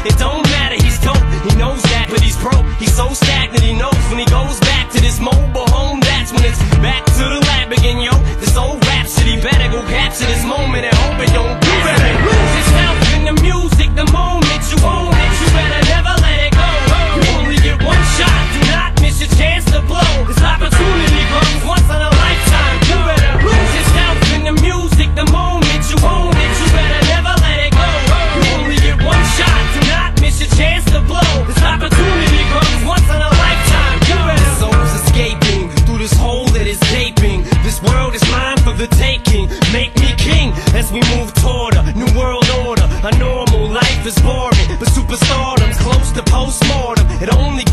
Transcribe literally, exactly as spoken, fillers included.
It don't matter, he's dope, he knows that, but he's broke. He's so stagnant, he knows when he goes back to this mobile home, that's when it's back to the lab again, yo. This old rhapsody better go capture this moment and hope it don't do it. Lose yourself in the music the moment you own it. You better never let it go. You only get one shot, do not miss your chance to blow. This opportunity comes once in a lifetime. You better lose yourself in the music the moment you own it. You better never let it go. You only get one shot, do not miss your chance to blow. This opportunity comes once in a lifetime. You better. Souls escaping through this hole that is gaping. This world is mine for the taking. Make me king as we move toward a new world order. A normal life is boring, but superstardom's close to postmortem. It only